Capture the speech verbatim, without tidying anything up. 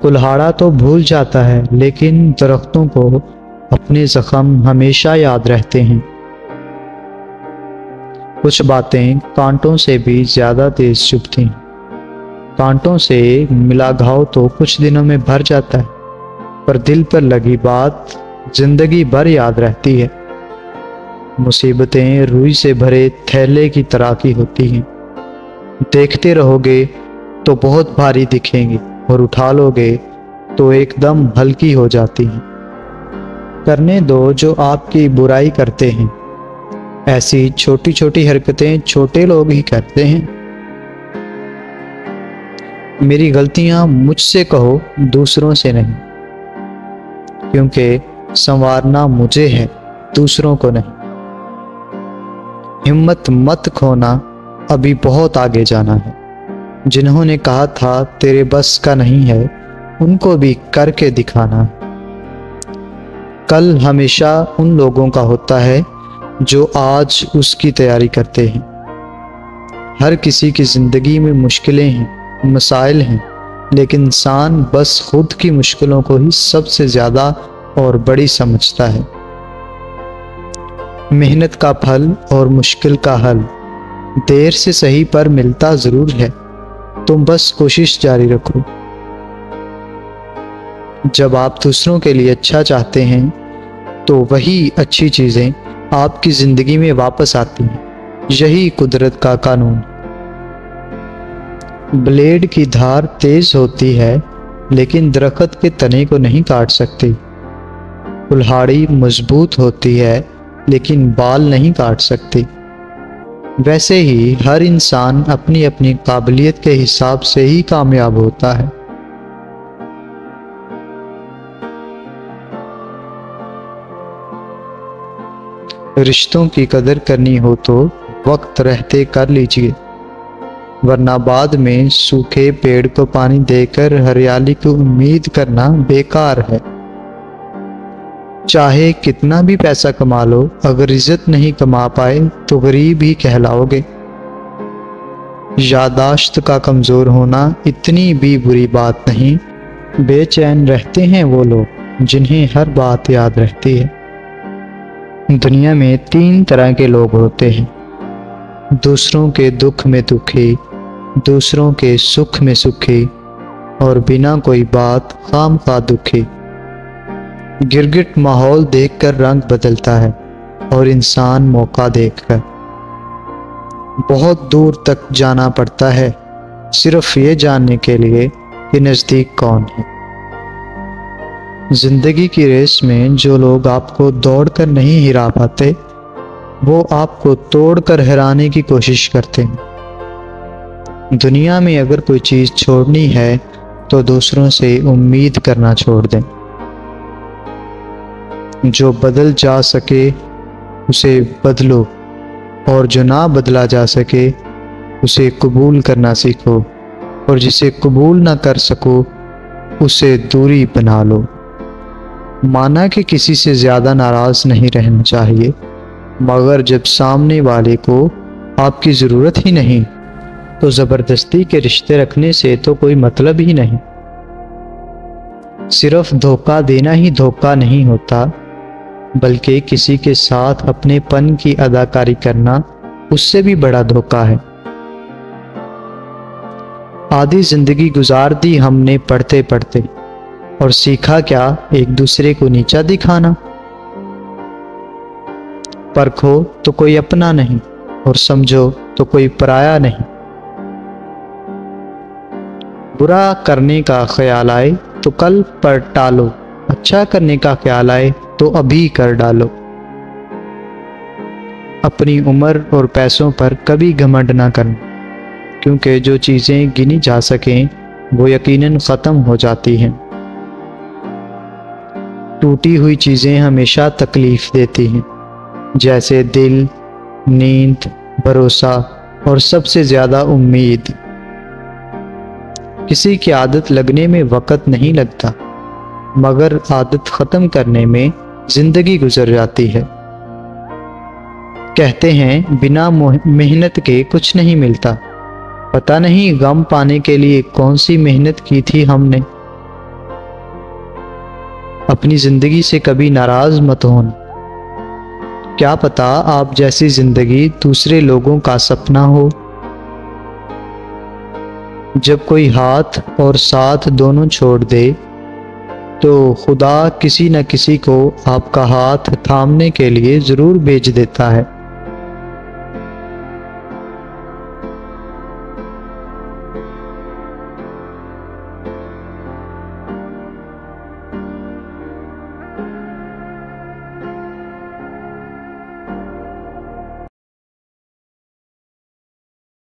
کلہاڑا تو بھول جاتا ہے لیکن درختوں کو اپنے زخم ہمیشہ یاد رہتے ہیں۔ کچھ باتیں کانٹوں سے بھی زیادہ تیز چبھتی ہیں۔ کانٹوں سے ملا گھاؤ تو کچھ دنوں میں بھر جاتا ہے، پر دل پر لگی بات زندگی بھر یاد رہتی ہے۔ مصیبتیں روئی سے بھرے تھیلے کی طرح کی ہوتی ہیں، دیکھتے رہو گے تو بہت بھاری دکھیں گی اور اٹھا لو گے تو ایک دم ہلکی ہو جاتی ہیں۔ کرنے دو جو آپ کی برائی کرتے ہیں، ایسی چھوٹی چھوٹی حرکتیں چھوٹے لوگ ہی کرتے ہیں۔ میری غلطیاں مجھ سے کہو، دوسروں سے نہیں، کیونکہ سنوارنا مجھے ہے، دوسروں کو نہیں۔ ہمت مت کھونا، ابھی بہت آگے جانا ہے۔ جنہوں نے کہا تھا تیرے بس کا نہیں ہے، ان کو بھی کر کے دکھانا ہے۔ کل ہمیشہ ان لوگوں کا ہوتا ہے جو آج اس کی تیاری کرتے ہیں۔ ہر کسی کی زندگی میں مشکلیں ہیں، مسائل ہیں، لیکن انسان بس خود کی مشکلوں کو ہی سب سے زیادہ اور بڑی سمجھتا ہے۔ محنت کا پھل اور مشکل کا حل دیر سے صحیح پر ملتا ضرور ہے، تم بس کوشش جاری رکھو۔ جب آپ دوسروں کے لیے اچھا چاہتے ہیں تو وہی اچھی چیزیں آپ کی زندگی میں واپس آتی ہیں، یہی قدرت کا قانون۔ بلیڈ کی دھار تیز ہوتی ہے لیکن درخت کے تنے کو نہیں کاٹ سکتی۔ کلہاڑی مضبوط ہوتی ہے لیکن بال نہیں کاٹ سکتی۔ ویسے ہی ہر انسان اپنی اپنی قابلیت کے حساب سے ہی کامیاب ہوتا ہے۔ رشتوں کی قدر کرنی ہو تو وقت رہتے کر لیجئے، ورنہ بعد میں سوکھے پیڑ کو پانی دے کر ہریالی کو امید کرنا بیکار ہے۔ چاہے کتنا بھی پیسہ کما لو، اگر عزت نہیں کما پائے تو غریب ہی کہلاؤ گے۔ یادداشت کا کمزور ہونا اتنی بھی بری بات نہیں، بے چین رہتے ہیں وہ لوگ جنہیں ہر بات یاد رہتی ہے۔ دنیا میں تین طرح کے لوگ ہوتے ہیں: دوسروں کے دکھ میں دکھی، دوسروں کے سکھ میں سکھی، اور بنا کوئی بات خام خواہ دکھی۔ گرگٹ ماحول دیکھ کر رنگ بدلتا ہے اور انسان موقع دیکھ کر۔ بہت دور تک جانا پڑتا ہے صرف یہ جاننے کے لیے کہ نزدیک کون ہے۔ زندگی کی ریس میں جو لوگ آپ کو دوڑ کر نہیں ہرا پاتے، وہ آپ کو توڑ کر ہرانے کی کوشش کرتے ہیں۔ دنیا میں اگر کوئی چیز چھوڑنی ہے تو دوسروں سے امید کرنا چھوڑ دیں۔ جو بدل جا سکے اسے بدلو، اور جو نہ بدلا جا سکے اسے قبول کرنا سیکھو، اور جسے قبول نہ کر سکو اسے دوری بنا لو۔ مانا کہ کسی سے زیادہ ناراض نہیں رہنا چاہیے، مگر جب سامنے والے کو آپ کی ضرورت ہی نہیں تو زبردستی کے رشتے رکھنے سے تو کوئی مطلب ہی نہیں۔ صرف دھوکہ دینا ہی دھوکہ نہیں ہوتا، بلکہ کسی کے ساتھ اپنے پن کی اداکاری کرنا اس سے بھی بڑا دھوکہ ہے۔ آدھی زندگی گزار دی ہم نے پڑھتے پڑھتے، اور سیکھا کیا؟ ایک دوسرے کو نیچا دکھانا۔ پرکھو تو کوئی اپنا نہیں، اور سمجھو تو کوئی پرایا نہیں۔ برا کرنے کا خیال آئے تو کل پر ٹالو، اچھا کرنے کا خیال آئے تو ابھی کر ڈالو۔ اپنی عمر اور پیسوں پر کبھی گھمنڈ نہ کرنا، کیونکہ جو چیزیں گنی جا سکیں وہ یقیناً ختم ہو جاتی ہیں۔ ٹوٹی ہوئی چیزیں ہمیشہ تکلیف دیتی ہیں، جیسے دل، نیند، بھروسہ اور سب سے زیادہ امید۔ کسی کی عادت لگنے میں وقت نہیں لگتا، مگر عادت ختم کرنے میں زندگی گزر جاتی ہے۔ کہتے ہیں بنا محنت کے کچھ نہیں ملتا، پتہ نہیں غم پانے کے لیے کون سی محنت کی تھی ہم نے۔ اپنی زندگی سے کبھی ناراض مت ہونا، کیا پتہ آپ جیسی زندگی دوسرے لوگوں کا سپنا ہو۔ جب کوئی ہاتھ اور ساتھ دونوں چھوڑ دے تو خدا کسی نہ کسی کو آپ کا ہاتھ تھامنے کے لیے ضرور بھیج دیتا ہے۔